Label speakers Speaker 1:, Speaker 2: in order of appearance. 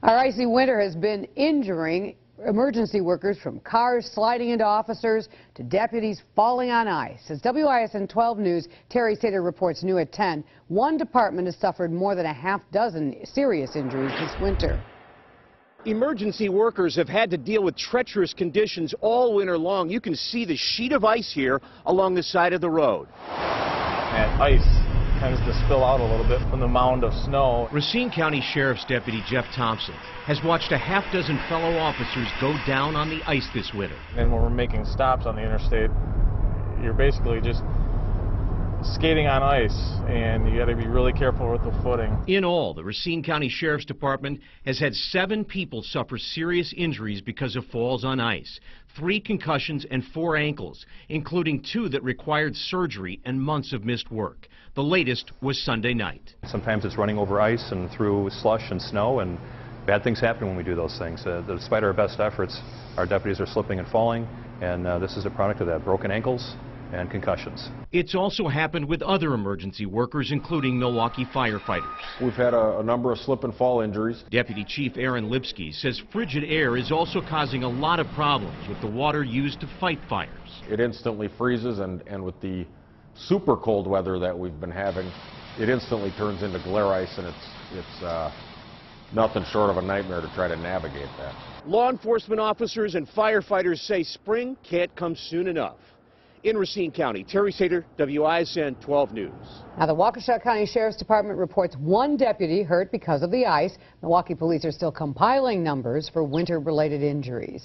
Speaker 1: Our icy winter has been injuring emergency workers, from cars sliding into officers to deputies falling on ice. As WISN 12 News' Terry Sater reports new at 10, one department has suffered more than a half dozen serious injuries this winter.
Speaker 2: Emergency workers have had to deal with treacherous conditions all winter long. You can see the sheet of ice here along the side of the road.
Speaker 3: And ice tends to spill out a little bit from the mound of snow.
Speaker 4: Racine County Sheriff's Deputy Jeff Thompson has watched a half dozen fellow officers go down on the ice this winter.
Speaker 3: And when we're making stops on the interstate, you're basically just skating on ice, and you got to be really careful with the footing.
Speaker 4: In all, the Racine County Sheriff's Department has had 7 people suffer serious injuries because of falls on ice, 3 concussions and 4 ankles, including 2 that required surgery and months of missed work. The latest was Sunday night.
Speaker 5: Sometimes it's running over ice and through slush and snow, and bad things happen when we do those things. Despite our best efforts, our deputies are slipping and falling, and this is a product of that: broken ankles and concussions.
Speaker 4: It's also happened with other emergency workers, including Milwaukee firefighters.
Speaker 6: We've had a number of slip and fall injuries.
Speaker 4: Deputy Chief Aaron Lipsky says frigid air is also causing a lot of problems with the water used to fight fires.
Speaker 6: It instantly freezes, and with the super cold weather that we've been having, it instantly turns into glare ice, and it's nothing short of a nightmare to try to navigate that.
Speaker 2: Law enforcement officers and firefighters say spring can't come soon enough. In Racine County, Terry Sater, WISN 12 News.
Speaker 1: Now, the Waukesha County Sheriff's Department reports 1 deputy hurt because of the ice. Milwaukee police are still compiling numbers for winter-related injuries.